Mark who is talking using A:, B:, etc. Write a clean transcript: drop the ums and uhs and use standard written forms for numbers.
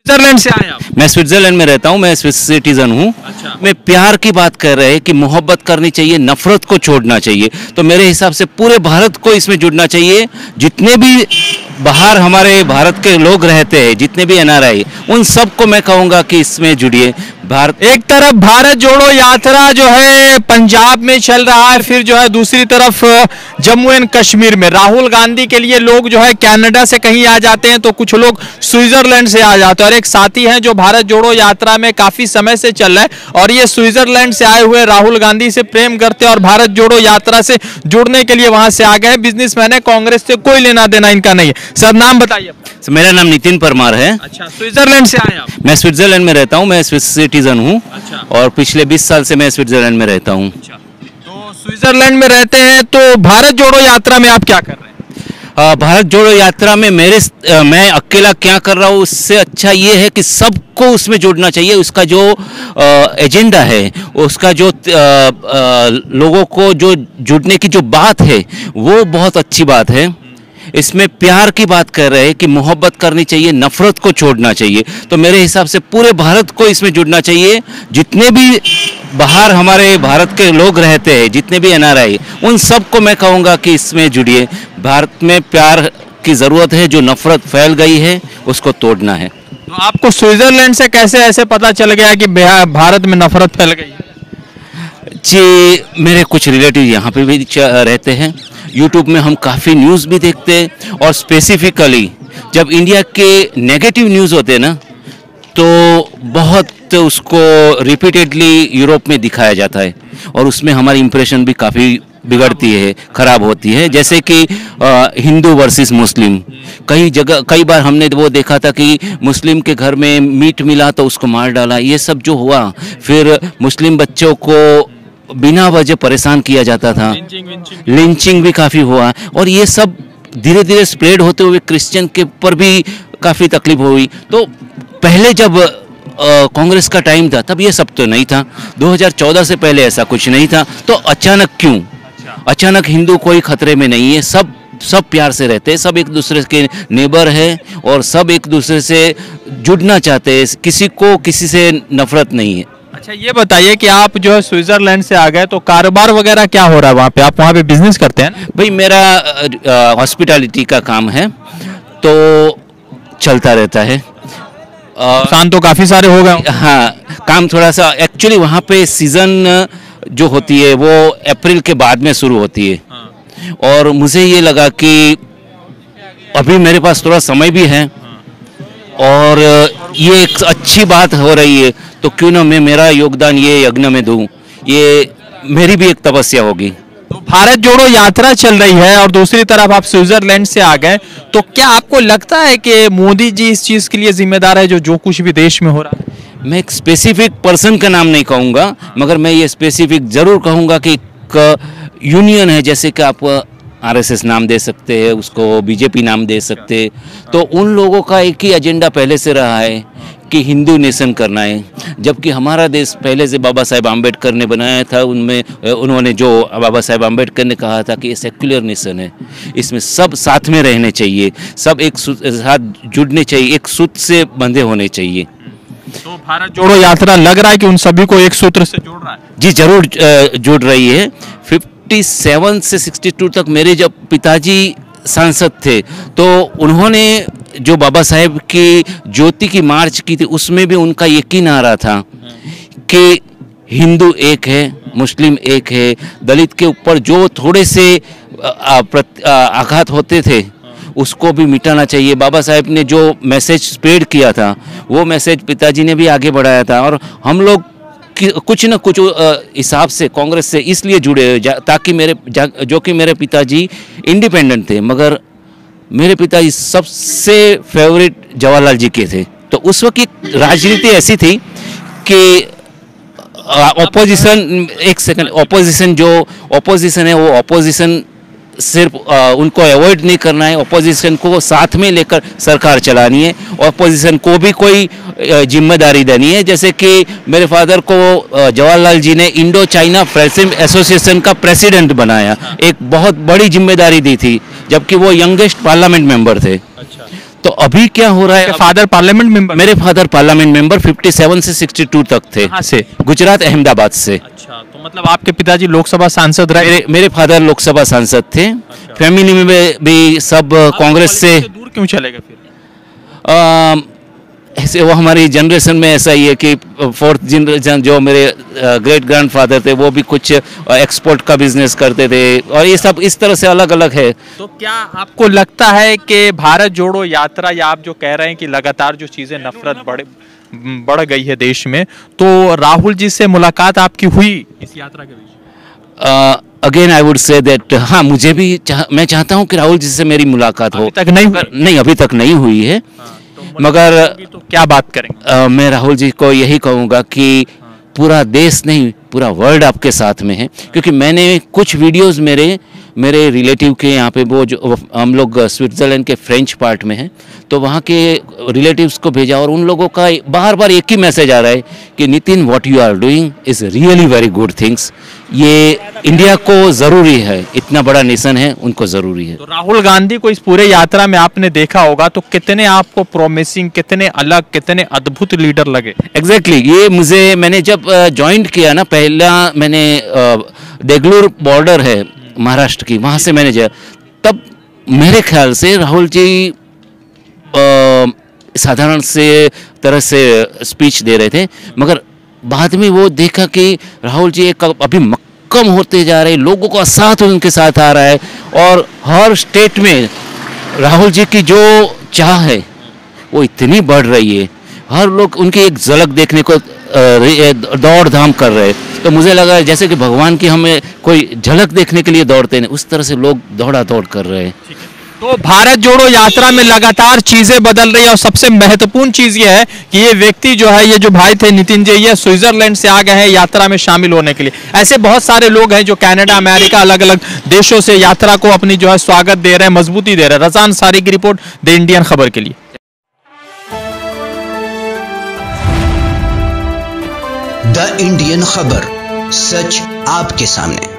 A: Switzerland से आए आप?
B: मैं स्विट्जरलैंड में रहता हूँ, मैं स्विस सिटीजन हूँ।
A: अच्छा।
B: मैं प्यार की बात कर रहे हैं कि मोहब्बत करनी चाहिए, नफरत को छोड़ना चाहिए। तो मेरे हिसाब से पूरे भारत को इसमें जुड़ना चाहिए। जितने भी बाहर हमारे भारत के लोग रहते हैं, जितने भी एनआरआई, उन सबको मैं कहूँगा कि इसमें जुड़िए। भारत
A: एक तरफ भारत जोड़ो यात्रा जो है पंजाब में चल रहा है, फिर जो है दूसरी तरफ जम्मू एंड कश्मीर में राहुल गांधी के लिए लोग जो है कनाडा से कहीं आ जाते हैं, तो कुछ लोग स्विट्जरलैंड से आ जाते हैं। और एक साथी हैं जो भारत जोड़ो यात्रा में काफी समय से चल रहा है और ये स्विट्जरलैंड से आए हुए राहुल गांधी से प्रेम करते हैं और भारत जोड़ो यात्रा से जुड़ने के लिए वहां से आ गए। बिजनेसमैन है, कांग्रेस से कोई लेना देना इनका नहीं है। सर नाम बताइए।
B: मेरा नाम नितिन परमार है।
A: अच्छा, स्विट्जरलैंड से आए आप?
B: मैं स्विट्जरलैंड में रहता हूँ, मैं स्विस सिटीजन हूँ।
A: अच्छा।
B: और पिछले 20 साल से मैं स्विट्जरलैंड में रहता हूँ।
A: तो स्विट्जरलैंड में रहते हैं, तो भारत जोड़ो यात्रा में आप क्या कर रहे हैं?
B: भारत जोड़ो यात्रा में मैं अकेला क्या कर रहा हूँ, उससे अच्छा ये है कि सबको उसमें जोड़ना चाहिए। उसका जो एजेंडा है, उसका जो लोगों को जो जुड़ने की जो बात है, वो बहुत अच्छी बात है। इसमें प्यार की बात कर रहे हैं कि मोहब्बत करनी चाहिए, नफरत को छोड़ना चाहिए। तो मेरे हिसाब से पूरे भारत को इसमें जुड़ना चाहिए। जितने भी बाहर हमारे भारत के लोग रहते हैं, जितने भी एनआरआई, उन सबको मैं कहूँगा कि इसमें जुड़िए। भारत में प्यार की ज़रूरत है, जो नफरत फैल गई है उसको तोड़ना है।
A: तो आपको स्विट्जरलैंड से कैसे ऐसे पता चल गया कि भारत में नफरत फैल गई है?
B: जी, मेरे कुछ रिलेटिव यहाँ पे भी रहते हैं। यूट्यूब में हम काफ़ी न्यूज़ भी देखते हैं और स्पेसिफिकली जब इंडिया के नेगेटिव न्यूज़ होते हैं ना, तो बहुत उसको रिपीटेडली यूरोप में दिखाया जाता है और उसमें हमारी इंप्रेशन भी काफ़ी बिगड़ती है, ख़राब होती है। जैसे कि हिंदू वर्सेस मुस्लिम, कई बार हमने वो देखा था कि मुस्लिम के घर में मीट मिला तो उसको मार डाला, ये सब जो हुआ। फिर मुस्लिम बच्चों को बिना वजह परेशान किया जाता था, लिंचिंग भी काफ़ी हुआ। और ये सब धीरे धीरे स्प्रेड होते हुए क्रिश्चियन के ऊपर भी काफ़ी तकलीफ हुई। तो पहले जब कांग्रेस का टाइम था तब ये सब तो नहीं था। 2014 से पहले ऐसा कुछ नहीं था। तो अचानक क्यों? अचानक हिंदू कोई खतरे में नहीं है, सब प्यार से रहते हैं, सब एक दूसरे के नेबर है और सब एक दूसरे से जुड़ना चाहते हैं। किसी को किसी से नफरत नहीं है।
A: अच्छा, ये बताइए कि आप जो है स्विट्जरलैंड से आ गए, तो कारोबार वगैरह क्या हो रहा है वहाँ पे? आप वहाँ पे बिजनेस करते हैं ना?
B: भाई मेरा हॉस्पिटैलिटी का काम है, तो चलता रहता है।
A: नुकसान तो काफ़ी सारे हो गए।
B: हाँ, काम थोड़ा सा एक्चुअली वहाँ पे सीज़न जो होती है वो अप्रैल के बाद में शुरू होती है। और मुझे ये लगा कि अभी मेरे पास थोड़ा समय भी है और ये एक अच्छी बात हो रही है, तो क्यों ना मैं मेरा योगदान ये यज्ञ में दूं। ये मेरी भी एक तपस्या होगी।
A: तो भारत जोड़ो यात्रा चल रही है और दूसरी तरफ आप स्विट्जरलैंड से आ गए, तो क्या आपको लगता है कि मोदी जी इस चीज़ के लिए जिम्मेदार है जो कुछ भी देश में हो रहा है?
B: मैं एक स्पेसिफिक पर्सन का नाम नहीं कहूँगा, मगर मैं ये स्पेसिफिक ज़रूर कहूँगा कि एक यूनियन है। जैसे कि आप आरएसएस नाम दे सकते हैं, उसको बीजेपी नाम दे सकते हैं। तो उन लोगों का एक ही एजेंडा पहले से रहा है कि हिंदू नेशन करना है, जबकि हमारा देश पहले से बाबा साहेब आम्बेडकर ने बनाया था। उन्होंने जो बाबा साहेब आम्बेडकर ने कहा था कि ये सेक्युलर नेशन है, इसमें सब साथ में रहने चाहिए, सब एक साथ जुड़ने चाहिए, एक सूत्र से बंधे होने चाहिए।
A: तो भारत जोड़ो यात्रा लग रहा है कि उन सभी को एक सूत्र से जोड़ रहा है?
B: जी ज़रूर जुड़ रही है। 57 से 62 तक मेरे जब पिताजी सांसद थे, तो उन्होंने जो बाबा साहेब की ज्योति की मार्च की थी, उसमें भी उनका यकीन आ रहा था कि हिंदू एक है, मुस्लिम एक है। दलित के ऊपर जो थोड़े से आघात होते थे उसको भी मिटाना चाहिए। बाबा साहेब ने जो मैसेज स्प्रेड किया था, वो मैसेज पिताजी ने भी आगे बढ़ाया था। और हम लोग कुछ न कुछ हिसाब से कांग्रेस से इसलिए जुड़े ताकि मेरे पिताजी इंडिपेंडेंट थे, मगर मेरे पिताजी सबसे फेवरेट जवाहरलाल जी के थे। तो उस वक्त की राजनीति ऐसी थी कि ऑपोजिशन है वो ऑपोजिशन सिर्फ उनको अवॉइड नहीं करना है, ऑपोजिशन को साथ में लेकर सरकार चलानी है। ऑपोजिशन को भी कोई जिम्मेदारी देनी है। जैसे कि मेरे फादर को जवाहरलाल जी ने इंडो चाइना फ्रेंडशिप एसोसिएशन का प्रेसिडेंट बनाया, एक बहुत बड़ी जिम्मेदारी दी थी, जबकि वो यंगेस्ट पार्लियामेंट मेंबर थे।
A: अच्छा।
B: तो अभी क्या हो रहा है,
A: फादर पार्लियामेंट मेंबर?
B: मेरे फादर पार्लियामेंट मेंबर 57 से 62 तक थे।
A: कहाँ से?
B: गुजरात, अहमदाबाद से।
A: अच्छा, तो मतलब आपके पिताजी लोकसभा सांसद रहे?
B: मेरे फादर लोकसभा सांसद थे। फैमिली में भी सब कांग्रेस से।
A: दूर क्यों चले गए फिर?
B: ऐसे वो हमारी जनरेशन में ऐसा ही है कि फोर्थ जनरेशन, जो मेरे ग्रेट ग्रैंडफादर थे वो भी कुछ एक्सपोर्ट का बिजनेस करते थे, और ये सब इस तरह से अलग अलग है।
A: तो क्या आपको लगता है कि भारत जोड़ो यात्रा, या आप जो कह रहे हैं कि लगातार जो चीजें नफरत बढ़ गई है देश में, तो राहुल जी से मुलाकात आपकी हुई इस यात्रा के बीच?
B: Again I would say that, हाँ, मुझे भी मैं चाहता हूँ कि राहुल जी से मेरी मुलाकात हो।
A: अभी तक नहीं हुई?
B: नहीं, अभी तक नहीं हुई है। मगर
A: तो क्या बात करेंगे?
B: मैं राहुल जी को यही कहूँगा कि पूरा देश नहीं, पूरा वर्ल्ड आपके साथ में है। क्योंकि मैंने कुछ वीडियोस मेरे रिलेटिव के यहाँ पे, वो जो हम लोग स्विट्ज़रलैंड के फ्रेंच पार्ट में हैं, तो वहाँ के रिलेटिव्स को भेजा, और उन लोगों का बार बार एक ही मैसेज आ रहा है कि Nitin, what you are doing is really very good things. ये इंडिया को ज़रूरी है, इतना बड़ा नेशन है, उनको ज़रूरी है।
A: तो राहुल गांधी को इस पूरे यात्रा में आपने देखा होगा, तो कितने आपको प्रॉमिसिंग, कितने अलग, कितने अद्भुत लीडर लगे?
B: एग्जैक्टली ये मैंने जब ज्वाइन किया ना, पहला मैंने देगलूर बॉर्डर है महाराष्ट्र की, वहाँ से मैंने जाया, तब मेरे ख्याल से राहुल जी साधारण से तरह से स्पीच दे रहे थे, मगर बाद में वो देखा कि राहुल जी एक अभी मक्कम होते जा रहे, लोगों का साथ उनके साथ आ रहा है, और हर स्टेट में राहुल जी की जो चाह है वो इतनी बढ़ रही है, हर लोग उनकी एक झलक देखने को दौड़ धाम कर रहे हैं। तो मुझे लगा जैसे कि भगवान की हमें कोई झलक देखने के लिए दौड़ते हैं, उस तरह से लोग दौड़ा दौड़ कर रहे हैं।
A: तो भारत जोड़ो यात्रा में लगातार चीजें बदल रही है, और सबसे महत्वपूर्ण चीज ये है कि ये व्यक्ति जो है, ये जो भाई थे नितिन जी, ये स्विट्जरलैंड से आ गए हैं यात्रा में शामिल होने के लिए। ऐसे बहुत सारे लोग हैं जो कनाडा, अमेरिका, अलग अलग देशों से यात्रा को अपनी जो है स्वागत दे रहे हैं, मजबूती दे रहे हैं। रज़ा अंसारी की रिपोर्ट, द इंडियन खबर के लिए।
C: द इंडियन खबर, सच आपके सामने।